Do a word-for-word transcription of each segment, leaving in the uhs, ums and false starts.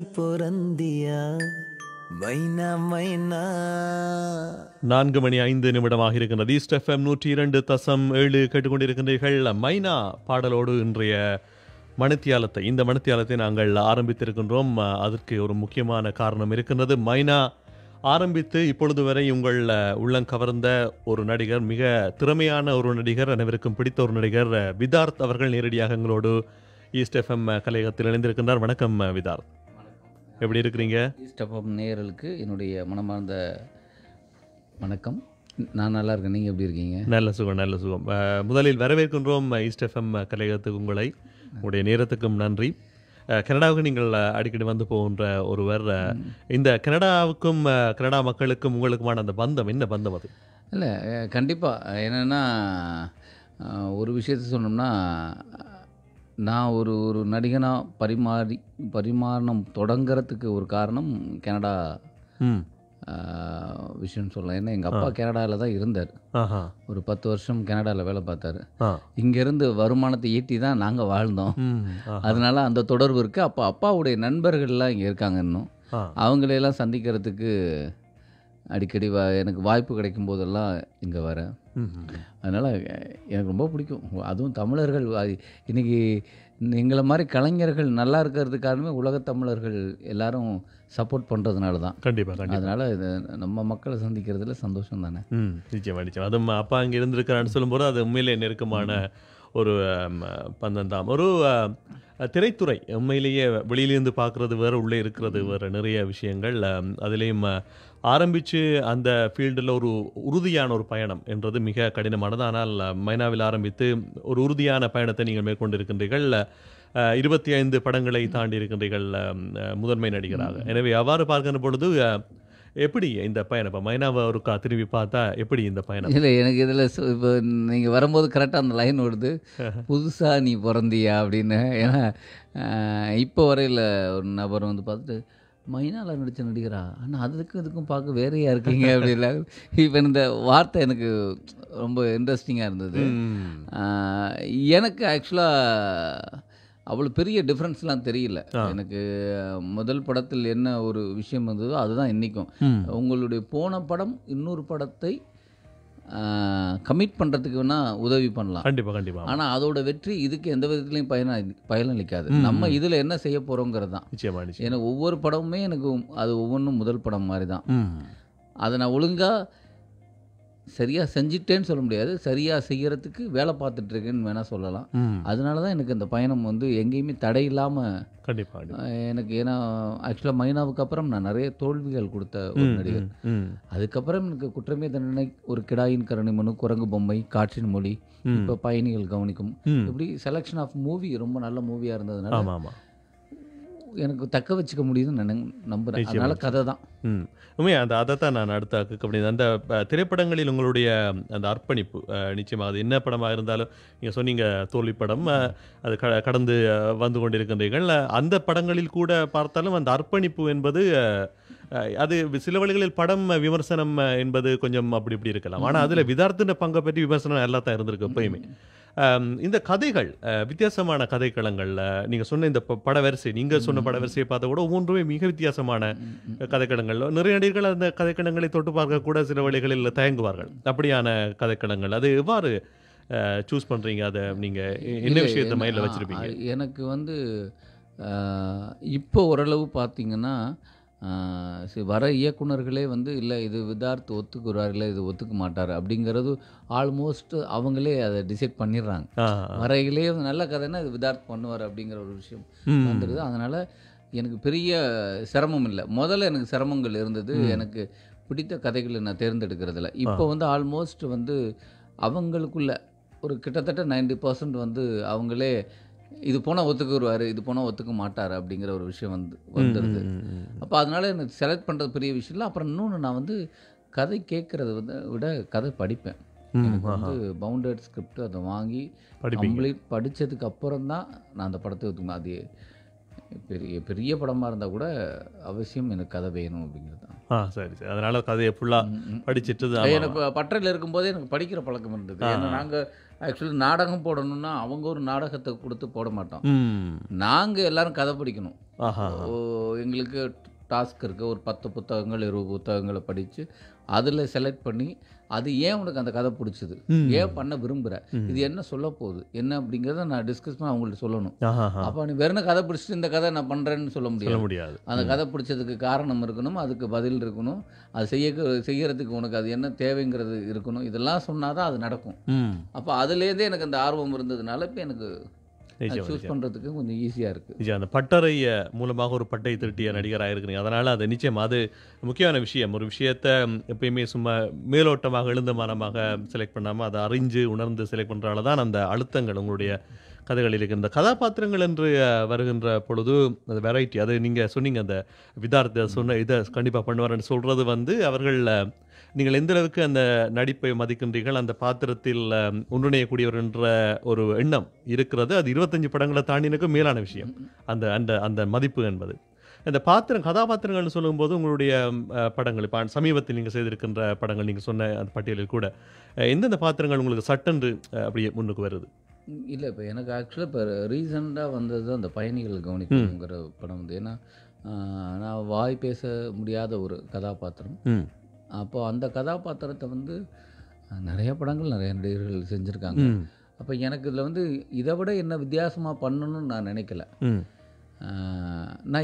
பொறந்தியா மைனா மைனா. நான்கு மணி ஐந்து நிமிடமாக இருக்கின்றது. ஈஸ்ட் எஃப்எம் நூற்றி இரண்டு தசம் ஏழு கேட்டுக்கொண்டிருக்கின்றீர்கள். மைனா பாடலோடு இன்றைய மணித்தியாலத்தை இந்த மணித்தியாலத்தை நாங்கள் ஆரம்பித்திருக்கின்றோம். அதற்கு ஒரு முக்கியமான காரணம் இருக்கின்றது. மைனா ஆரம்பித்து இப்பொழுது வரை உங்கள் உள்ளங்கவர்ந்த ஒரு நடிகர், மிக திறமையான ஒரு நடிகர், அனைவருக்கும் பிடித்த ஒரு நடிகர் விதார்த் அவர்கள் நேரடியாக எங்களோடு ஈஸ்ட் எஃப்எம் கலையகத்தில் இணைந்திருக்கின்றார். வணக்கம் விதார்த், எப்படி இருக்கிறீங்க? ஈஸ்ட் எஃப்எம் நேயர்களுக்கு என்னுடைய மனமார்ந்த வணக்கம். நான் நல்லா இருக்கேன், நீங்கள் எப்படி இருக்கீங்க? நல்ல சுகம், நல்ல சுகம். முதலில் வரவேற்கின்றோம் ஈஸ்ட் எஃப்எம் கலையகத்துக்கு உங்களை. உங்களுடைய நேரத்துக்கும் நன்றி. கனடாவுக்கு நீங்கள் அடிக்கடி வந்து போகின்ற ஒருவர். இந்த கனடாவுக்கும் கனடா மக்களுக்கும் உங்களுக்குமான அந்த பந்தம் என்ன பந்தம் அது? இல்லை, கண்டிப்பாக. என்னென்னா, ஒரு விஷயத்தை சொன்னோம்னா, நான் ஒரு ஒரு நடிகனாக பரிமாறி பரிமாணம் தொடங்கிறதுக்கு ஒரு காரணம் கனடா விஷயம்னு சொல்லலாம். ஏன்னா எங்கள் அப்பா கனடாவில் தான் இருந்தார். ஒரு பத்து வருஷம் கனடாவில் வேலை பார்த்தாரு. இங்கேருந்து வருமானத்தை ஈட்டி தான் நாங்கள் வாழ்ந்தோம். அதனால அந்த தொடர்பு இருக்குது. அப்போ அப்பாவுடைய நண்பர்கள்லாம் இங்கே இருக்காங்க. இன்னும் அவங்களையெல்லாம் சந்திக்கிறதுக்கு அடிக்கடி வா எனக்கு வாய்ப்பு கிடைக்கும் போதெல்லாம் இங்கே வரேன். அதனால் எனக்கு ரொம்ப பிடிக்கும். அதுவும் தமிழர்கள் இன்றைக்கி எங்களை மாதிரி கலைஞர்கள் நல்லா இருக்கிறதுக்கு காரணமே உலகத் தமிழர்கள் எல்லாரும் சப்போர்ட் பண்ணுறதுனால தான். கண்டிப்பாக. அதனால் இது நம்ம மக்களை சந்திக்கிறதுல சந்தோஷம் தானே. ம், நிச்சயமாக நிச்சயம். அதுவும் அப்பா அங்கே இருந்திருக்கிறான்னு சொல்லும்போது அது உண்மையிலே நெருக்கமான ஒரு பந்தம் தான். ஒரு திரைத்துறை உண்மையிலேயே வெளியிலேருந்து பார்க்குறது வேறு, உள்ளே இருக்கிறது வேறு. நிறைய விஷயங்கள் அதுலேயும் ஆரம்பித்து அந்த ஃபீல்டில் ஒரு உறுதியான ஒரு பயணம் என்றது மிக கடினமானது. ஆனால் மைனாவில் ஆரம்பித்து ஒரு உறுதியான பயணத்தை நீங்கள் மேற்கொண்டிருக்கின்றீர்கள். இருபத்தி ஐந்து படங்களை தாண்டி இருக்கின்றீர்கள் முதன்மை நடிகராக. எனவே அவ்வாறு பார்க்கின்ற பொழுது எப்படி இந்த பயணம், இப்போ மைனாவை ஒரு கா திரும்பி பார்த்தா எப்படி இந்த பயணம்? இல்லை, எனக்கு இதில் இப்போ நீங்கள் வரும்போது கரெக்டாக அந்த லைன் வருது, புதுசாக நீ பிறந்தியா அப்படின்னு. ஏன்னா இப்போ வரையில் ஒரு நபர் வந்து பார்த்துட்டு மைனாவில் நடித்த நடிகரா, ஆனால் அதுக்கும் இதுக்கும் பார்க்க வேறையாக இருக்கீங்க அப்படின்ல. இப்போ இந்த வார்த்தை எனக்கு ரொம்ப இன்ட்ரெஸ்டிங்காக இருந்தது. எனக்கு ஆக்சுவலாக அவ்வளோ பெரிய டிஃப்ரென்ஸ்லாம் தெரியல. எனக்கு முதல் படத்தில் என்ன ஒரு விஷயம் வந்ததோ அதுதான் இன்றைக்கும். உங்களுடைய போன படம் இன்னொரு படத்தை கமிட் பண்ணுறதுக்கு வேணால் உதவி பண்ணலாம். கண்டிப்பாக கண்டிப்பாக. ஆனால் அதோட வெற்றி இதுக்கு எந்த விதத்துலையும் பயன பயனளிக்காது. நம்ம இதில் என்ன செய்ய போகிறோங்கிறது தான். நிச்சயமாக. ஏன்னா ஒவ்வொரு படமுமே எனக்கு அது ஒவ்வொன்றும் முதல் படம் மாதிரி தான். அதை நான் ஒழுங்காக சரியாக செஞ்சிட்டேன்னு சொல்ல முடியாது, சரியாக செய்கிறதுக்கு வேலை பார்த்துட்ருக்கேன்னு வேணால் சொல்லலாம். அதனால தான் எனக்கு அந்த பயணம் வந்து எங்கேயுமே தடை இல்லாமல் கண்டிப்பாக எனக்கு. ஏன்னா ஆக்சுவலாக மைனாவுக்கு அப்புறம் நான் நிறைய தோல்விகள் கொடுத்த ஒரு நடிகர். அதுக்கப்புறம் எனக்கு குற்றமே தண்டனை, ஒரு கிடாயின் கருணை மனு, குரங்கு பொம்மை, காற்றின் மொழி, இப்போ பயணிகள் கவனிக்கும், இப்படி செலெக்ஷன் ஆஃப் மூவி ரொம்ப நல்ல மூவியாக இருந்ததுனால ஆமாம் எனக்கு தக்க வச்சுக்க முடியுதுன்னு நான் நம்புகிறேன். அதனால கதை தான். ம் உண்மையா அந்த அதை தான் நான் அடுத்த அப்படி அந்த திரைப்படங்களில் உங்களுடைய அந்த அர்ப்பணிப்பு நிச்சயமாக. அது என்ன படமாக இருந்தாலும், நீங்கள் சொன்னீங்க தோல்வி படம், அது க கடந்து வந்து கொண்டிருக்கின்றீர்கள். அந்த படங்களில் கூட பார்த்தாலும் அந்த அர்ப்பணிப்பு என்பது அது சில வழிகளில் படம் விமர்சனம் என்பது கொஞ்சம் அப்படி இப்படி இருக்கலாம். ஆனால் அதில் விதார்த்தின பங்கை பற்றி விமர்சனம் எல்லாம் தான் இருந்திருக்கு எப்பயுமே. இந்த கதைகள் வித்தியாசமான கதைக்களங்கள், நீங்கள் சொன்ன இந்த பட வரிசை, நீங்கள் சொன்ன பட வரிசையை பார்த்தா கூட ஒவ்வொன்றுமே மிக வித்தியாசமான கதைக்களங்கள். நிறைய நடிகர்கள் அந்த கதைக்களங்களை தொட்டு பார்க்க கூட சில வழிகளில் தயங்குவார்கள். அப்படியான கதைக்களங்கள் அது எவ்வாறு சூஸ் பண்ணுறீங்க? அதை நீங்கள் என்ன விஷயத்தை மைண்டில் வச்சுருப்பீங்க? எனக்கு வந்து இப்போ ஓரளவு பார்த்தீங்கன்னா வர இயக்குனர்களே வந்து இல்லை இது விதார்த் ஒத்துக்குறார், இல்லை இது ஒத்துக்க மாட்டார் அப்படிங்கிறது ஆல்மோஸ்ட் அவங்களே அதை டிசைட் பண்ணிடுறாங்க. வரையிலே நல்ல கதைன்னா இது விதார்த் பண்ணுவார் அப்படிங்கிற ஒரு விஷயம் வந்துடுது. அதனால் எனக்கு பெரிய சிரமம் இல்லை. முதல்ல எனக்கு சிரமங்கள் இருந்தது, எனக்கு பிடித்த கதைகளை நான் தேர்ந்தெடுக்கிறதில்ல. இப்போ வந்து ஆல்மோஸ்ட் வந்து அவங்களுக்குள்ள ஒரு கிட்டத்தட்ட நைன்டி பர்சன்ட் வந்து அவங்களே இது போனால் ஒத்துக்குருவார், இது போனால் ஒத்துக்க மாட்டார் அப்படிங்கிற ஒரு விஷயம் வந்து வந்துடுது. அப்போ அதனால் எனக்கு செலக்ட் பண்ணுறது பெரிய விஷயம் இல்லை. அப்புறம் இன்னொன்று, நான் வந்து கதை கேட்குறத வந்து விட கதை படிப்பேன். எனக்கு வந்து பவுண்டட் ஸ்கிரிப்ட் அதை வாங்கி கம்ப்ளீட் படித்ததுக்கு அப்புறம் தான் நான் அந்த படத்தை ஒத்துக்கணும். அது பெரிய பெரிய படமாக இருந்தால் கூட அவசியம் எனக்கு கதை வேணும் அப்படிங்கிறது தான். ஆ சரி சரி. அதனால் கதையை ஃபுல்லாக படிச்சுட்டு தான். எனக்கு பட்டறையில் இருக்கும்போதே எனக்கு படிக்கிற பழக்கம் இருந்தது. ஏன்னா நாங்கள் ஆக்சுவலி நாடகம் போடணும்னா அவங்க ஒரு நாடகத்தை கொடுத்து போட மாட்டோம். ம். நாங்கள் எல்லாரும் கதை படிக்கணும். ஆஹா. ஓ, எங்களுக்கு டாஸ்க் இருக்குது. ஒரு பத்து புத்தகங்கள் இருபது புத்தகங்களை படித்து அதில் செலக்ட் பண்ணி அது ஏன் உனக்கு அந்த கதை பிடிச்சது, ம். ஏன் பண்ண விரும்புகிற, இது என்ன சொல்ல போகுது என்ன அப்படிங்கிறத நான் டிஸ்கஸ் பண்ணி அவங்கள்ட்ட சொல்லணும். ஆஹாஹா. அப்போ நீ வெறும் கதை பிடிச்சிட்டு இந்த கதை நான் பண்ணுறேன்னு சொல்ல சொல்ல முடியாது. முடியாது. அந்த கதை பிடிச்சதுக்கு காரணம் இருக்கணும், அதுக்கு பதில் இருக்கணும், அது செய்ய செய்யறதுக்கு உனக்கு அது என்ன தேவைங்கிறது இருக்கணும். இதெல்லாம் சொன்னால் தான் அது நடக்கும். ம். அப்போ அதுலேருந்தே எனக்கு அந்த ஆர்வம் இருந்ததுனால இப்போ எனக்கு நிச்சயம், சூஸ் நிச்சயம். பண்ணுறதுக்கு கொஞ்சம் ஈஸியாக இருக்குது. நிச்சயம். அந்த பட்டறைய மூலமாக ஒரு பட்டை திருட்டிய நடிகராக இருக்கிறீங்க. அதனால் அது நிச்சயம் அது முக்கியமான விஷயம். ஒரு விஷயத்தை எப்பயுமே சும்மா மேலோட்டமாக எழுந்த மனமாக செலக்ட் பண்ணாமல் அதை அறிஞ்சு உணர்ந்து செலக்ட் பண்ணுறால தான் அந்த அழுத்தங்கள் உங்களுடைய கதைகளில் இருக்கு. இந்த கதாபாத்திரங்கள் என்று அஹ், வருகின்ற பொழுது அந்த வெரைட்டி அது நீங்கள் சொன்னீங்க. அந்த விதார்த்த சொன்ன இதை கண்டிப்பாக பண்ணுவார்னு சொல்கிறது வந்து அவர்கள் அஹ், நீங்கள் எந்த அளவுக்கு அந்த நடிப்பை மதிக்கின்றீர்கள், அந்த பாத்திரத்தில் அஹ், ஒன்றிணையக்கூடியவர் என்ற ஒரு எண்ணம் இருக்கிறது. அது இருபத்தஞ்சு படங்களை தாண்டினுக்கு மேலான விஷயம் அந்த அந்த அந்த மதிப்பு என்பது. இந்த பாத்திரம் கதாபாத்திரங்கள்னு சொல்லும்போது உங்களுடைய அஹ், படங்கள் இப்போ சமீபத்தில் நீங்கள் செய்திருக்கின்ற படங்கள் நீங்கள் சொன்ன அந்த பட்டியலில் கூட அஹ், எந்தெந்த பாத்திரங்கள் உங்களுக்கு சட்டென்று அஹ், அப்படியே முன்னுக்கு வருது? இல்லை, இப்போ எனக்கு ஆக்சுவலாக இப்போ ரீசெண்டாக வந்தது அந்த பயணிகள் கவனிக்கணுங்கிற படம் வந்து. ஏன்னா ஆஹ், நான் வாய் பேச முடியாத ஒரு கதாபாத்திரம். ம். அப்போ அந்த கதாபாத்திரத்தை வந்து அஹ், நிறைய படங்கள் நிறைய நடிகர்கள் செஞ்சுருக்காங்க. ம். அப்போ எனக்கு இதில் வந்து இதை விட என்ன வித்தியாசமாக பண்ணணும்னு நான் நினைக்கல. ம். ஆஹ், நான்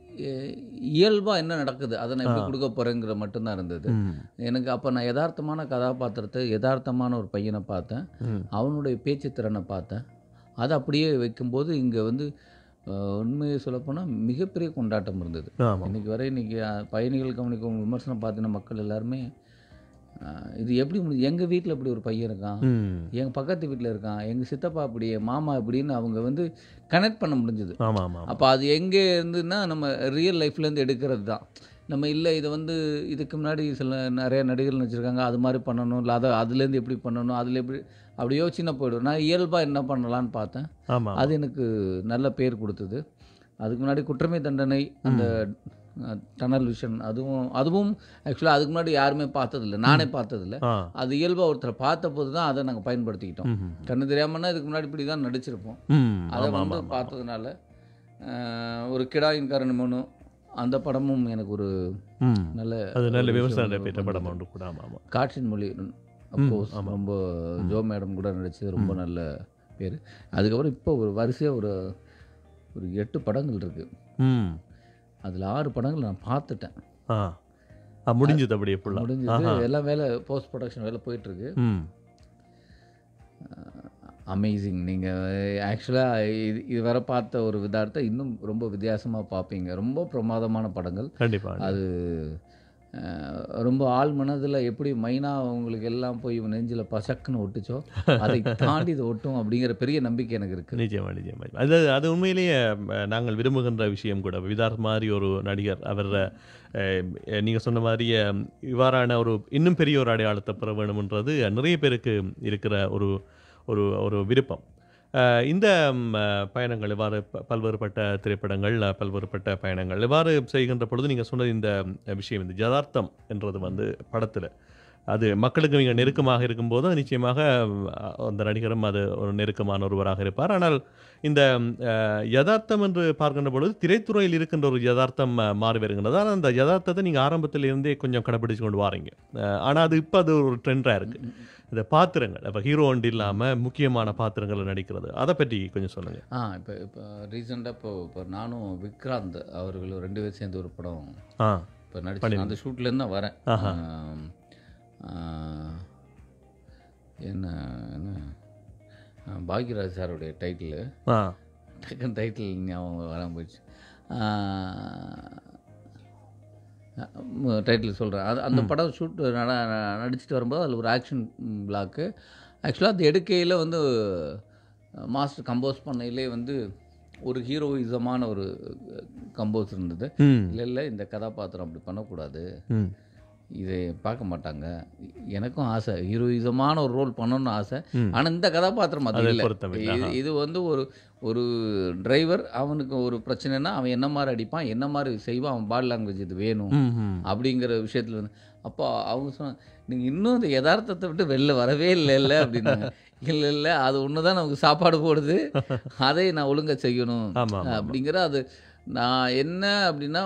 இயல்பாக என்ன நடக்குது அதை நான் எப்படி கொடுக்க போகிறேங்கிற மட்டும்தான் இருந்தது ம். எனக்கு. அப்போ நான் யதார்த்தமான கதாபாத்திரத்தை யதார்த்தமான ஒரு பையனை பார்த்தேன், ம். அவனுடைய பேச்சு திறனை பார்த்தேன். அதை அப்படியே வைக்கும்போது இங்கே வந்து அஹ், உண்மையை சொல்லப்போனால் மிகப்பெரிய கொண்டாட்டம் இருந்தது. ஆமாம். இன்றைக்கி வரை இன்றைக்கி பயணிகள் கவனிக்கும் விமர்சனம் பார்த்தீங்கன்னா மக்கள் எல்லாருமே அஹ், இது எப்படி முடியுது, எங்கள் வீட்டில் இப்படி ஒரு பையன் இருக்கான், ம். எங்கள் பக்கத்து வீட்டில் இருக்கான், எங்கள் சித்தப்பா இப்படி, என் மாமா இப்படின்னு அவங்க வந்து கனெக்ட் பண்ண முடிஞ்சுது. ஆமாம் ஆமாம். அப்போ அது எங்கே இருந்துன்னா நம்ம ரியல் லைஃப்லேருந்து எடுக்கிறது தான். நம்ம இல்லை இதை வந்து இதுக்கு முன்னாடி சில நிறைய நடிகர்கள் வச்சுருக்காங்க, அது மாதிரி பண்ணணும், இல்லை அதை அதுலேருந்து எப்படி பண்ணணும், அதில் எப்படி அப்படி யோசிச்சுன்னா போய்டும். நான் இயல்பாக என்ன பண்ணலான்னு பார்த்தேன். ஆமாம். அது எனக்கு நல்ல பேர் கொடுத்தது. அதுக்கு முன்னாடி குற்றமே தண்டனை, அந்த டனல் விஷன், அதுவும் அதுவும் ஆக்சுவலாக அதுக்கு முன்னாடி யாருமே பார்த்ததில்ல, நானே பார்த்ததில்ல. ஆ. அது இயல்பாக ஒருத்தரை பார்த்த போது தான் அதை நாங்கள் பயன்படுத்திக்கிட்டோம். ம். கண்ணு தெரியாமன்னா இதுக்கு முன்னாடி இப்படி தான் நடிச்சிருப்போம். ம். அதை ஆமாம் வந்து ஆமாம். பார்த்ததுனால அஹ், ஒரு கிடாயின் காரணமனு அந்த படமும் எனக்கு ஒரு ம். நல்ல அது நல்ல ஒரு விமர்சனம் விஷயம் பெற்ற படம் வந்தது. ஒன்று கூட. ஆமாம் ஆமாம். காற்றின் மொழி அப்கோர்ஸ் ஆமாம். ரொம்ப ஜோ மேடம் கூட நடிச்சது ரொம்ப நல்ல பேர். அதுக்கப்புறம் இப்போ ஒரு வரிசையாக ஒரு ஒரு எட்டு படங்கள் இருக்குது. ம். அதில் ஆறு படங்கள் நான் பார்த்துட்டேன். ஆ ஆ, முடிஞ்சது அப்படியே ஃபுல்லாக முடிஞ்சது, எல்லாம் வேலை போஸ்ட் ப்ரொடக்ஷன் வேலை போயிட்டுருக்கு. ம். அமேசிங். நீங்கள் ஆக்சுவலாக இது இது வரை பார்த்த ஒரு விதார்த்தை இன்னும் ரொம்ப வித்தியாசமாக பார்ப்பீங்க. ரொம்ப பிரமாதமான படங்கள். கண்டிப்பாக. அது அஹ், ரொம்ப ஆள் மனதில் எப்படி மைனா அவங்களுக்கு எல்லாம் போய் நெஞ்சில் பசக்குன்னு ஒட்டுச்சோ அதை தாண்டி இது ஒட்டும் அப்படிங்கிற பெரிய நம்பிக்கை எனக்கு இருக்குது. நிச்சயமா நிச்சயமா. அது அது உண்மையிலேயே அஹ், நாங்கள் விரும்புகின்ற விஷயம் கூட. விதார்த் மாதிரி ஒரு நடிகர் அவர் நீங்கள் சொன்ன மாதிரி அஹ், இவ்வாறான ஒரு இன்னும் பெரிய ஒரு அடையாளத்தை பெற வேணும்ன்றது நிறைய பேருக்கு இருக்கிற ஒரு ஒரு ஒரு விருப்பம். அஹ், இந்த ம், அஹ், பயணங்கள் இவ்வாறு ப- பல்வேறுபட்ட திரைப்படங்கள் அஹ், பல்வேறுபட்ட பயணங்கள் இவ்வாறு செய்கின்ற பொழுது நீங்கள் சொன்னது இந்த அஹ், விஷயம், இந்த யதார்த்தம் என்றது வந்து படத்தில் அது மக்களுக்கு மிக நெருக்கமாக இருக்கும்போது நிச்சயமாக அஹ், அந்த நடிகரும் அது ஒரு நெருக்கமான ஒருவராக இருப்பார். ஆனால் இந்த அஹ், யதார்த்தம் என்று பார்க்கின்ற பொழுது திரைத்துறையில் இருக்கின்ற ஒரு யதார்த்தம் அஹ், மாறி வருகின்றது. ஆனால் அந்த யதார்த்தத்தை நீங்கள் ஆரம்பத்தில் இருந்தே கொஞ்சம் கடைபிடிச்சு கொண்டு வாரீங்க. ஆனால் அது இப்போ அது ஒரு ட்ரெண்டாக இருக்குது. இந்த பாத்திரங்கள் இப்போ ஹீரோ ஒன்று இல்லாமல் முக்கியமான பாத்திரங்களை நடிக்கிறது, அதை பற்றி கொஞ்சம் சொல்லுங்கள். ஆ இப்போ இப்போ ரீசெண்டாக இப்போ இப்போ நானும் விக்ராந்த் அவர்களும் ரெண்டு பேரும் சேர்ந்து ஒரு படம் ஆ இப்போ நடிச்சு அந்த ஷூட்லேருந்து தான் வரேன். ஆஹா. ஆம், ஆ, என்ன என்ன ஆ, பாக்யராஜ் சாருடைய டைட்டிலு ஆ டக்குன்னு டைட்டில் ஞாபகம் வராமல் போயிடுச்சு. டைட்டில் சொல்கிறேன். அது அந்த படம் ஷூட் நட நடிச்சிட்டு வரும்போது அதில் ஒரு ஆக்ஷன் பிளாக்கு. ஆக்சுவலாக அது எடுக்கையில் வந்து மாஸ்டர் கம்போஸ் பண்ணையிலே வந்து ஒரு ஹீரோயிசமான ஒரு கம்போஸ் இருந்தது. ம் இல்லை இல்லை இந்த கதாபாத்திரம் அப்படி பண்ணக்கூடாது, ம் இதை பார்க்க மாட்டாங்க. எனக்கும் ஆசை ஹீரோயிசமான ஒரு ரோல் பண்ணணும்னு ஆசை. ம். ஆனால் இந்த கதாபாத்திரம் அது அதை இல்லை. பொருத்தமில்லை. இது இது வந்து ஒரு ஒரு டிரைவர் அவனுக்கு ஒரு பிரச்சனைனா அவன் என்ன மாதிரி அடிப்பான், என்ன மாதிரி செய்வான், அவன் பாடி லாங்குவேஜ் இது வேணும் அப்படிங்கிற விஷயத்தில் வந்து அப்போ அவங்க சொன்னாங்க, நீங்கள் இன்னும் இந்த யதார்த்தத்தை விட்டு வெளில வரவே இல்லை இல்லை அப்படின்னாங்க. இல்லை இல்லை அது ஒன்று தான் நமக்கு சாப்பாடு போடுது, அதை நான் ஒழுங்காக செய்யணும் அப்படிங்கிற அது நான் என்ன அப்படின்னா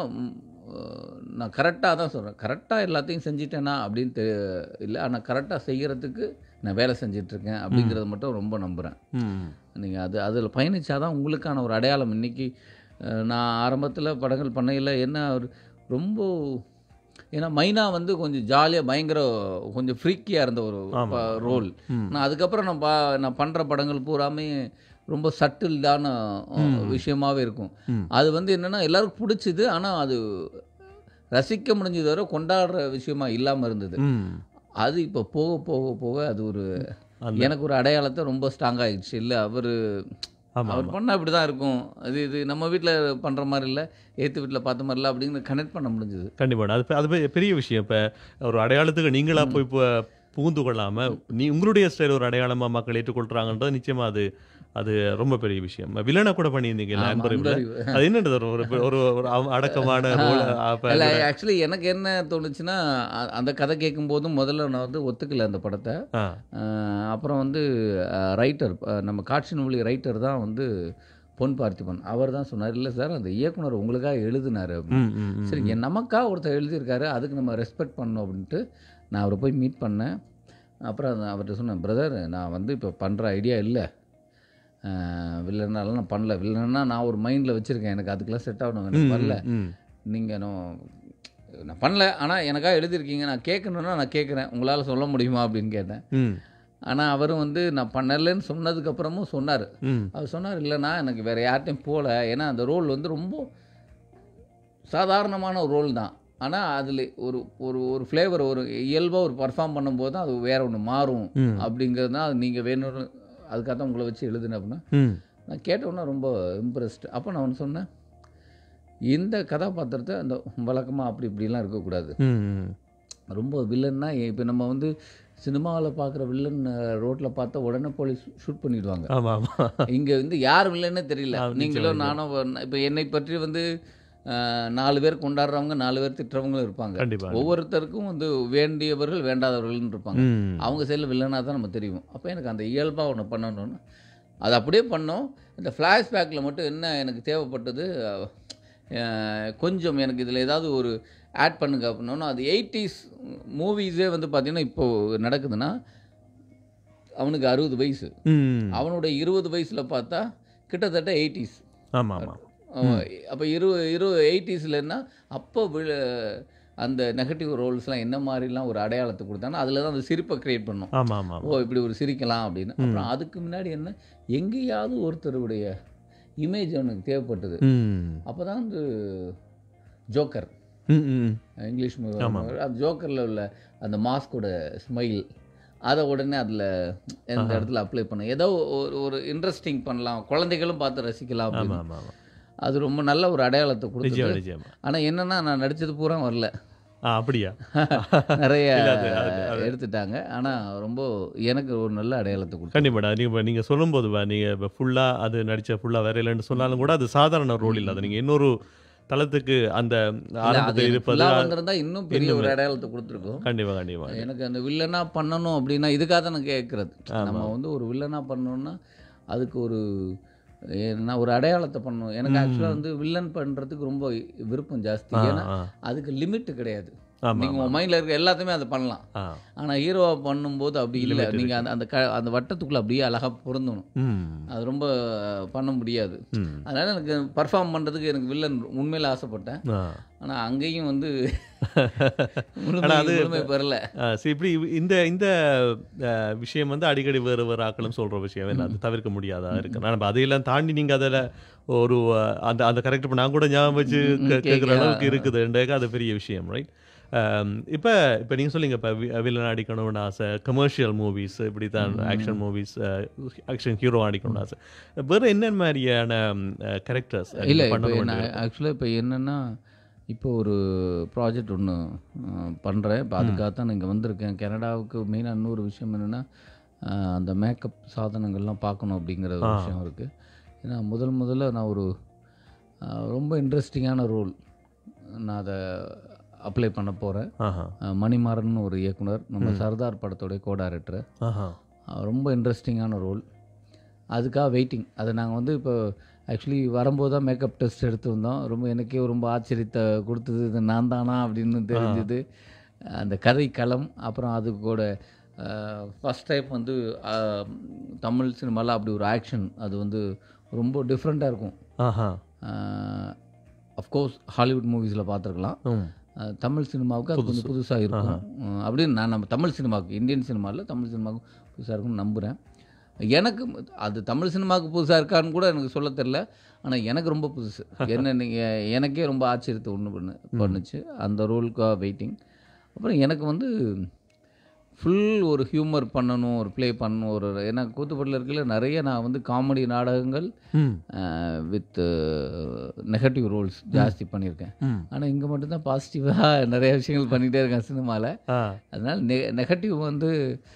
நான் கரெக்டாக தான் சொல்கிறேன். கரெக்டாக எல்லாத்தையும் செஞ்சிட்டேனா அப்படின்ட்டு இல்லை, ஆனால் கரெக்டாக செய்கிறதுக்கு நான் வேலை செஞ்சிட்ருக்கேன் அப்படிங்கிறத மட்டும் ரொம்ப நம்புகிறேன். நீங்கள் அது அதில் பயணித்தா தான் உங்களுக்கான ஒரு அடையாளம். இன்றைக்கி நான் ஆரம்பத்தில் படங்கள் பண்ணையில் என்ன ஒரு ரொம்ப ஏன்னா மைனா வந்து கொஞ்சம் ஜாலியாக பயங்கர கொஞ்சம் ஃப்ரீக்கியாக இருந்த ஒரு ரோல். நான் அதுக்கப்புறம் நான் பா நான் பண்ணுற படங்கள் பூராமே ரொம்ப சட்டில்டான விஷயமாகவே இருக்கும். அது வந்து என்னென்னா எல்லாருக்கும் பிடிச்சிது, ஆனால் அது ரசிக்க முடிஞ்சது வரை கொண்டாடுற விஷயமா இல்லாமல் இருந்தது. அது இப்போ போக போக போக அது ஒரு எனக்கு ஒரு அடையாளத்தை ரொம்ப ஸ்ட்ராங் ஆகிடுச்சு. இல்லை அவர் அவர் பண்ணால் இப்படி தான் இருக்கும், அது இது நம்ம வீட்டில் பண்ணுற மாதிரி இல்லை, ஏற்று வீட்டில் பார்த்த மாதிரி இல்லை அப்படிங்கிற கனெக்ட் பண்ண முடிஞ்சது. கண்டிப்பாக அது அது பெரிய விஷயம். இப்போ ஒரு அடையாளத்துக்கு நீங்களாக போய் இப்போ புகுந்து கொள்ளாமல் நீ உங்களுடைய ஸ்டைல் ஒரு அடையாளமாக மக்கள் ஏற்றுக்கொள்கிறாங்கன்றது நிச்சயமாக அது அது ரொம்ப பெரிய விஷயம். வில்லனை கூட பண்ணியிருந்தீங்க அன்பறிவில், அது என்னன்றது ஒரு ஒரு ஒரு அடக்கமான ரோல். ஆக்சுவலி எனக்கு என்ன தோணுச்சுன்னா அந்த கதை கேட்கும் போதும் முதல்ல நான் வந்து ஒத்துக்கல அந்த படத்தை. அப்புறம் வந்து ரைட்டர் நம்ம காட்சி நூலி ரைட்டர் தான் வந்து பொன் பார்த்திபன், அவர் தான் சொன்னார், இல்லை சார் அந்த இயக்குனர் உங்களுக்காக எழுதினார் அப்படின்னு. சரி நமக்காக ஒருத்தர் எழுதியிருக்காரு, அதுக்கு நம்ம ரெஸ்பெக்ட் பண்ணணும் அப்படின்ட்டு நான் அவரை போய் மீட் பண்ணேன். அப்புறம் அவர்கிட்ட சொன்னேன், பிரதர் நான் வந்து இப்போ பண்ணுற ஐடியா இல்லை, வில்லனாலும் நான் பண்ணல, வில்லன்னா நான் ஒரு மைண்டில் வச்சுருக்கேன், எனக்கு அதுக்கெலாம் செட் ஆகணும், எனக்கு வரல, நீங்கள் நான் நான் பண்ணல, ஆனால் எனக்காக எழுதியிருக்கீங்க, நான் கேட்கணுன்னா நான் கேட்குறேன், உங்களால் சொல்ல முடியுமா அப்படின்னு கேட்டேன். ஆனால் அவரும் வந்து நான் பண்ணலைன்னு சொன்னதுக்கப்புறமும் சொன்னார். அவர் சொன்னார், இல்லைண்ணா எனக்கு வேறு யார்கிட்டையும் போகல, ஏன்னா அந்த ரோல் வந்து ரொம்ப சாதாரணமான ஒரு ரோல் தான், ஆனால் அதில் ஒரு ஒரு ஒரு ஃப்ளேவர் ஒரு இயல்பாக ஒரு பர்ஃபார்ம் பண்ணும்போது தான் அது வேற ஒன்று மாறும் அப்படிங்கிறது தான். அது நீங்கள் வேணும்னு அதுக்காக தான் உங்களை வச்சு எழுதுனேன் அப்படின்னா நான் கேட்டவுடனே ரொம்ப இம்ப்ரெஸ்டு. அப்போ நான் ஒன்று சொன்னேன், இந்த கதாபாத்திரத்தை அந்த வழக்கமாக அப்படி இப்படிலாம் இருக்கக்கூடாது, ரொம்ப வில்லன்னா இப்போ நம்ம வந்து சினிமாவில் பார்க்குற வில்லன் ரோட்டில் பார்த்தா உடனே போலீஸ் ஷூட் பண்ணிடுவாங்க. இங்கே வந்து யார் வில்லன்னே தெரியல. நீங்களும் நானும் இப்போ என்னை பற்றி வந்து நாலு பேர் கொண்டாடுறவங்க நாலு பேர் திட்டுறவங்களும் இருப்பாங்க. ஒவ்வொருத்தருக்கும் வந்து வேண்டியவர்கள் வேண்டாதவர்கள்னு இருப்பாங்க. அவங்க சைடில் வில்லனாக தான் நம்ம தெரியும். அப்போ எனக்கு அந்த இயல்பாக ஒன்று பண்ணணும்னு அது அப்படியே பண்ணோம். இந்த ஃப்ளாஷ்பேக்கில் மட்டும் என்ன எனக்கு தேவைப்பட்டது, கொஞ்சம் எனக்கு இதில் ஏதாவது ஒரு ஆட் பண்ணுங்க அப்படின்னா, அது எயிட்டிஸ் மூவிஸே வந்து பார்த்திங்கன்னா இப்போது நடக்குதுன்னா அவனுக்கு அறுபது வயசு, அவனுடைய இருபது வயசில் பார்த்தா கிட்டத்தட்ட எயிட்டிஸ். ஆமாம் ஆமாம். அப்போ இரு இரு எயிட்டிஸ்லன்னா அப்போ அந்த நெகட்டிவ் ரோல்ஸ்லாம் என்ன மாதிரிலாம் ஒரு அடையாளத்தை கொடுத்தாங்கன்னா அதில் தான் அந்த சிரிப்பை க்ரியேட் பண்ணோம். ஆமாம் ஆமாம். ஓ இப்படி ஒரு சிரிக்கலாம் அப்படின்னு. அப்புறம் அதுக்கு முன்னாடி என்ன எங்கேயாவது ஒருத்தருடைய இமேஜ் அவனுக்கு தேவைப்பட்டது. அப்போ தான் வந்து ஜோக்கர் இங்கிலீஷ் மூவி, அந்த ஜோக்கரில் உள்ள அந்த மாஸ்கோட ஸ்மைல் அதை உடனே அதில் எந்த இடத்துல அப்ளை பண்ண ஏதோ ஒரு ஒரு இன்ட்ரெஸ்டிங் பண்ணலாம், குழந்தைகளும் பார்த்து ரசிக்கலாம் அப்படின்னு. அது ரொம்ப நல்ல ஒரு அடையாளத்தை கொடுத்து. ஆனால் என்னன்னா நான் நடித்தது பூரா வரல. அப்படியா? நிறைய எடுத்துட்டாங்க. ஆனால் ரொம்ப எனக்கு ஒரு நல்ல அடையாளத்தை கொடுத்து. கண்டிப்பாடா. நீங்கள் நீங்கள் சொல்லும்போது நீங்கள் இப்போ ஃபுல்லாக அது நடித்த ஃபுல்லாக வேற இல்லைன்னு சொன்னாலும் கூட அது சாதாரண ரோல் இல்லை, அது நீங்கள் இன்னொரு தளத்துக்கு அந்த ஆரம்பத்தில் இருப்பது வந்திருந்தால் இன்னும் பெரிய ஒரு அடையாளத்தை கொடுத்துருக்கோம். கண்டிப்பாக கண்டிப்பாக. எனக்கு அந்த வில்லனாக பண்ணணும் அப்படின்னா இதுக்காக தான் நான் கேட்குறது. நம்ம வந்து ஒரு வில்லனாக பண்ணணும்னா அதுக்கு ஒரு நான் ஒரு அடையாளத்தை பண்ணணும். எனக்கு ஆக்சுவலாக வந்து வில்லன் பண்ணுறதுக்கு ரொம்ப விருப்பம் ஜாஸ்தி. ஏன்னா அதுக்கு லிமிட்டு கிடையாது. நீங்கள் உங்கள் மைண்டில் இருக்க எல்லாத்தையுமே அதை பண்ணலாம். ஆனால் ஹீரோவாக பண்ணும்போது அப்படி இல்லை. நீங்கள் அந்த அந்த க அந்த வட்டத்துக்குள்ளே அப்படியே அழகாக பொருந்தணும். அது ரொம்ப பண்ண முடியாது. அதனால் எனக்கு பர்ஃபார்ம் பண்ணுறதுக்கு எனக்கு வில்லன் உண்மையில் ஆசைப்பட்டேன். ஆனால் அங்கேயும் வந்து முழுமை பெறல. சரி, இப்படி இந்த இந்த விஷயம் வந்து அடிக்கடி வேறு வேறு ஆக்களும் சொல்கிற விஷயம், என்ன அது தவிர்க்க முடியாதா இருக்கு. நான் அதையெல்லாம் தாண்டி நீங்கள் அதில் ஒரு அந்த அந்த கரெக்ட் பண்ண நான் கூட ஞாபகம் வச்சு கேட்குற அளவுக்கு இருக்குதுன்றது அது பெரிய விஷயம், ரைட்? இப்போ இப்போ நீங்கள் சொல்லிங்க இப்போ வில்லன் அடிக்கணும்னு ஆசை, கமர்ஷியல் மூவிஸ் இப்படி தான், ஆக்ஷன் மூவிஸ் ஆக்ஷன் ஹீரோ அடிக்கணும்னு ஆசை, வேறு என்ன மாதிரியான கேரக்டர்ஸ் இல்லை ஆக்சுவலாக இப்போ என்னென்னா இப்போ ஒரு ப்ராஜெக்ட் ஒன்று பண்ணுறேன். இப்போ அதுக்காக தான் நான் இங்கே வந்திருக்கேன். கனடாவுக்கு மெயினாக இன்னொரு விஷயம் என்னென்னா அந்த மேக்கப் சாதனங்கள்லாம் பார்க்கணும் அப்படிங்கிற ஒரு விஷயம் இருக்குது. ஏன்னா முதல் முதல்ல நான் ஒரு ரொம்ப இன்ட்ரெஸ்டிங்கான ரோல் நான் அதை அப்ளை பண்ண போகிறேன். மணிமாறன் ஒரு இயக்குனர், நம்ம சர்தார் படத்தோடைய கோ டைரக்டர். ரொம்ப இன்ட்ரெஸ்டிங்கான ரோல், அதுக்காக வெயிட்டிங். அதை நாங்கள் வந்து இப்போ ஆக்சுவலி வரும்போது தான் மேக்கப் டெஸ்ட் எடுத்து வந்தோம். ரொம்ப எனக்கே ரொம்ப ஆச்சரியத்தை கொடுத்தது, இது நான் தானா அப்படின்னு தெரிஞ்சது. அந்த கதை களம், அப்புறம் அது கூட ஃபஸ்ட் டைம் வந்து தமிழ் சினிமாவில் அப்படி ஒரு ஆக்ஷன், அது வந்து ரொம்ப டிஃப்ரெண்ட்டாக இருக்கும். அஃப்கோர்ஸ் ஹாலிவுட் மூவிஸில் பார்த்துருக்கலாம், தமிழ் சினிமாவுக்கு அது கொஞ்சம் புதுசாக இருக்கும் அப்படின்னு நான் நம்ம தமிழ் சினிமாவுக்கு, இந்தியன் சினிமாவில் தமிழ் சினிமாவுக்கு புதுசாக இருக்குன்னு நம்புகிறேன். எனக்கு அது தமிழ் சினிமாவுக்கு புதுசாக இருக்கான்னு கூட எனக்கு சொல்ல தெரில, ஆனால் எனக்கு ரொம்ப புதுசு. என்ன நீங்கள் எனக்கே ரொம்ப ஆச்சரியத்தை ஒன்று பண்ணு பண்ணுச்சு அந்த ரோலுக்காக வெயிட்டிங். அப்புறம் எனக்கு வந்து ஃபுல் ஒரு ஹியூமர் பண்ணணும், ஒரு ப்ளே பண்ணணும். ஒரு ஏன்னா கூத்துப்பட்டில் இருக்கல நிறைய நான் வந்து காமெடி நாடகங்கள் வித் நெகட்டிவ் ரோல்ஸ் ஜாஸ்தி பண்ணியிருக்கேன். ஆனால் இங்கே மட்டும்தான் பாசிட்டிவாக நிறைய விஷயங்கள் பண்ணிகிட்டே இருக்கேன் சினிமாவில். அதனால் நெ நெகட்டிவ் வந்து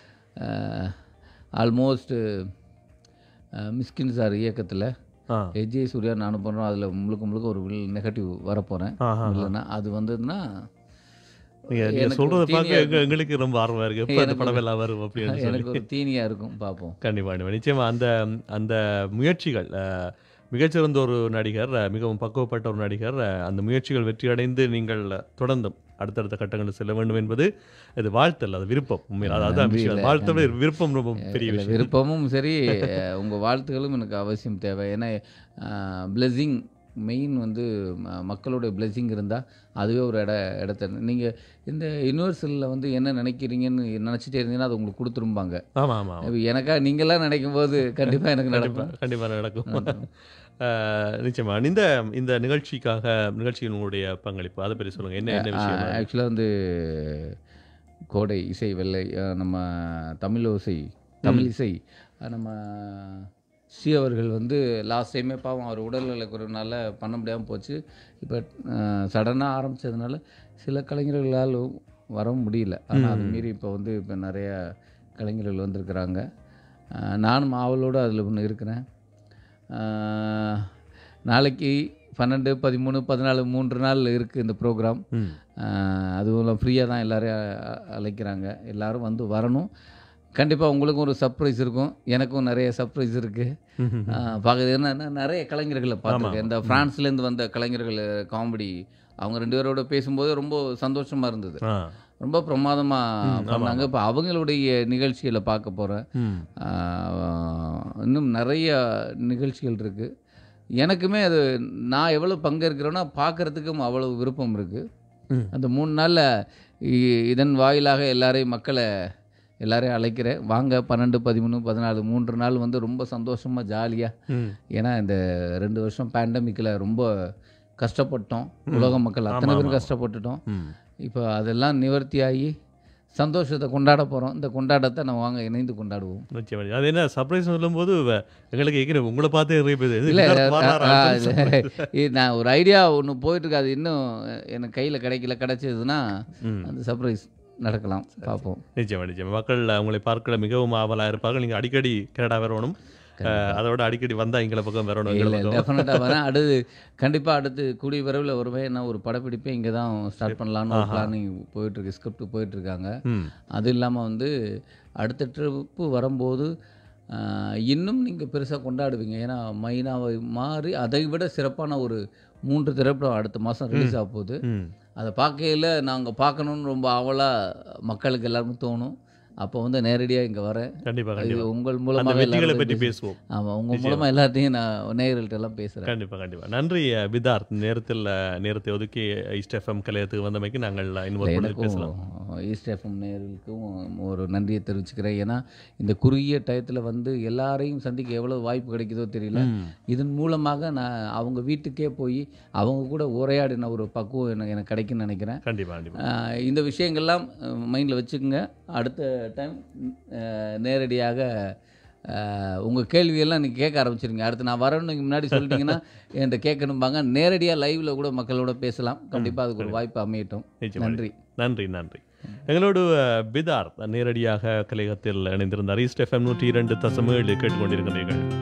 ஆல்மோஸ்ட் மிஸ்கின் சார் இயக்கத்தில் எஜே சூர்யா நானும் பண்ணுறோம். அதில் முழுக்க முழுக்க ஒரு நெகட்டிவ் வரப்போகிறேன். இல்லைன்னா அது வந்ததுன்னா நீங்கள் சொல்கிறத பார்க்க எங்களுக்கு ரொம்ப ஆர்வமாக இருக்குது. எப்போ அந்த படம் எல்லாம் வரும் அப்படின்னு எனக்கு ஒரு தீனியாக இருக்கும், பார்ப்போம். கண்டிப்பாக நிச்சயமாக அந்த அந்த முயற்சிகள், மிகச்சிறந்த ஒரு நடிகர், மிகவும் பக்குவப்பட்ட ஒரு நடிகர், அந்த முயற்சிகள் வெற்றி அடைந்து நீங்கள் தொடர்ந்தும் அடுத்தடுத்த கட்டங்களில் செல்ல வேண்டும் என்பது இது வாழ்த்தல், அது விருப்பம். உண்மையில் அதான் விஷயம். வாழ்த்தோட விருப்பம் ரொம்ப பெரிய விஷயம். விருப்பமும் சரி, உங்கள் வாழ்த்துக்களும் எனக்கு அவசியம் தேவை. ஏன்னா பிளெஸிங் மெயின் வந்து மக்களுடைய பிளெஸிங் இருந்தால் அதுவே ஒரு இட இடத்த நீங்கள் இந்த யூனிவர்சலில் வந்து என்ன நினைக்கிறீங்கன்னு நினச்சிட்டே இருந்தீங்கன்னா அது உங்களுக்கு கொடுத்துருப்பாங்க. ஆமாம் ஆமாம். எனக்காக நீங்களாம் நினைக்கும் போது கண்டிப்பாக எனக்கு நடக்கும். கண்டிப்பாக நடக்கும். நிச்சயமாக. இந்த இந்த நிகழ்ச்சிக்காக நிகழ்ச்சியில் உங்களுடைய பங்களிப்பு அதை பற்றி சொல்லுங்கள். என்ன என்ன விஷயம்? ஆக்சுவலாக வந்து கோடை இசை வெள்ளை, நம்ம தமிழ் ஓசை தமிழ் இசை, நம்ம ஸ்ரீ அவர்கள் வந்து லாஸ்ட் டைமே பாவம் அவர் உடல்நல குறைவுனால பண்ண முடியாமல் போச்சு. இப்போ சடனாக ஆரம்பித்ததுனால சில கலைஞர்களால் வர முடியல. ஆனால் அது மீறி இப்போ வந்து இப்போ நிறையா கலைஞர்கள் வந்திருக்கிறாங்க. நானும் ஆவலோடு அதில் ஒன்று இருக்கிறேன். நாளைக்கு பன்னெண்டு பதிமூணு பதினாலு மூன்று நாள் இருக்குது இந்த ப்ரோக்ராம். அதுவும் ஃப்ரீயாக தான் எல்லோரையும் அழைக்கிறாங்க. எல்லோரும் வந்து வரணும். கண்டிப்பாக உங்களுக்கும் ஒரு சர்ப்ரைஸ் இருக்கும், எனக்கும் நிறைய சர்ப்ரைஸ் இருக்குது. பார்க்குறது என்ன நிறைய கலைஞர்களை பார்த்துருக்கேன். இந்த ஃப்ரான்ஸ்லேருந்து வந்த கலைஞர்கள் காமெடி, அவங்க ரெண்டு பேரோட பேசும்போது ரொம்ப சந்தோஷமாக இருந்தது. ரொம்ப பிரமாதமாக பண்ணாங்க. இப்போ அவங்களுடைய நிகழ்ச்சிகளை பார்க்க போகிறேன். இன்னும் நிறைய நிகழ்ச்சிகள் இருக்குது. எனக்குமே அது நான் எவ்வளோ பங்கேற்கிறேன்னா பார்க்குறதுக்கும் அவ்வளோ விருப்பம் இருக்குது. அந்த மூணு நாளில் இதன் வாயிலாக எல்லாரையும் மக்களை எல்லாரையும் அழைக்கிறேன். வாங்க பன்னெண்டு பதிமூணு பதினாலு மூன்று நாள் வந்து ரொம்ப சந்தோஷமாக ஜாலியாக. ஏன்னா இந்த ரெண்டு வருஷம் பேண்டமிக்கில் ரொம்ப கஷ்டப்பட்டோம், உலக மக்கள் அத்தனை பேரும் கஷ்டப்பட்டுட்டோம். இப்போ அதெல்லாம் நிவர்த்தி ஆகி சந்தோஷத்தை கொண்டாட போகிறோம். இந்த கொண்டாட்டத்தை நம்ம வாங்க இணைந்து கொண்டாடுவோம். நிச்சயமாக. அது என்ன சர்ப்ரைஸ் சொல்லும்போது எங்களுக்கு கேட்குறேன், உங்களை பார்த்து இல்லை நான் ஒரு ஐடியா ஒன்று போயிட்டுருக்கு, அது இன்னும் எனக்கு கையில் கிடைக்கல. கிடைச்சதுன்னா அந்த சர்ப்ரைஸ் நடக்கலாம், பார்ப்போம். நிச்சயமா நிச்சயமா. மக்கள் உங்களை பார்க்கல மிகவும் ஆவலாக இருப்பார்கள். நீங்கள் அடிக்கடி கனடா வரணும், அதோட அடிக்கடி வந்தால் எங்களை பக்கம் வரணும். டெஃபினட்டாக வரேன். அடுத்து கண்டிப்பாக அடுத்து கூடிய விரைவில் ஒருவே என்ன ஒரு படப்பிடிப்பே இங்கே தான் ஸ்டார்ட் பண்ணலான்னு ஒரு பிளானிங் போயிட்டுருக்கு, ஸ்கிரிப்ட் போயிட்டுருக்காங்க. அது இல்லாமல் வந்து அடுத்த ட்ரிப்பு வரும்போது இன்னும் நீங்கள் பெருசாக கொண்டாடுவீங்க. ஏன்னா மைனாவை மாறி அதை விட சிறப்பான ஒரு மூன்று திரைப்படம் அடுத்த மாதம் ரிலீஸ் ஆக போகுது. அதை பார்க்கையில் நாங்கள் பார்க்கணுன்னு ரொம்ப ஆவலாக மக்களுக்கு எல்லாருக்கும் தோணும். அப்போ வந்து நேரடியாக இங்கே வரேன். கண்டிப்பாக இது உங்கள் மூலமாக வெற்றிகளை பற்றி பேசுவோம். ஆமாம், உங்கள் மூலமாக எல்லாத்தையும் நான் நேயர்கள்ட்ட எல்லாம் பேசுகிறேன். கண்டிப்பாக கண்டிப்பாக. நன்றி விதார்த், நேரத்தில் நேரத்தை ஒதுக்கி ஈஸ்ட் எஃப்எம் கலையத்துக்கு வந்தமைக்கு நாங்கள் எனக்கும் ஈஸ்ட் எஃப்எம் நேயர்களுக்கும் ஒரு நன்றியை தெரிவிச்சுக்கிறேன். ஏன்னா இந்த குறுகிய டயத்தில் வந்து எல்லாரையும் சந்திக்க எவ்வளோ வாய்ப்பு கிடைக்குதோ தெரியல. இதன் மூலமாக நான் அவங்க வீட்டுக்கே போய் அவங்க கூட உரையாடின ஒரு பக்குவம் எனக்கு எனக்கு கிடைக்குன்னு நினைக்கிறேன். கண்டிப்பாக கண்டிப்பாக. இந்த விஷயங்கள்லாம் மைண்டில் வச்சுக்கோங்க. அடுத்த டைம் நேரடியாக உங்கள் கேள்வியெல்லாம் நீங்கள் கேட்க ஆரம்பிச்சிருங்க. அடுத்து நான் வரணுக்கு முன்னாடி சொல்லிட்டீங்கன்னா என்கிட்ட கேட்கணும்பாங்க. நேரடியாக லைவில் கூட மக்களோட பேசலாம். கண்டிப்பாக அதுக்கு ஒரு வாய்ப்பு அமையட்டும். நன்றி நன்றி நன்றி. எங்களோடு விதார்த் நேரடியாக கலையகத்தில் இணைந்திருந்தார். ஈஸ்ட் எஃப்எம் நூற்றி இரண்டு தசம் ஏழு கேட்டுக்கொண்டிருக்கிறீர்கள்.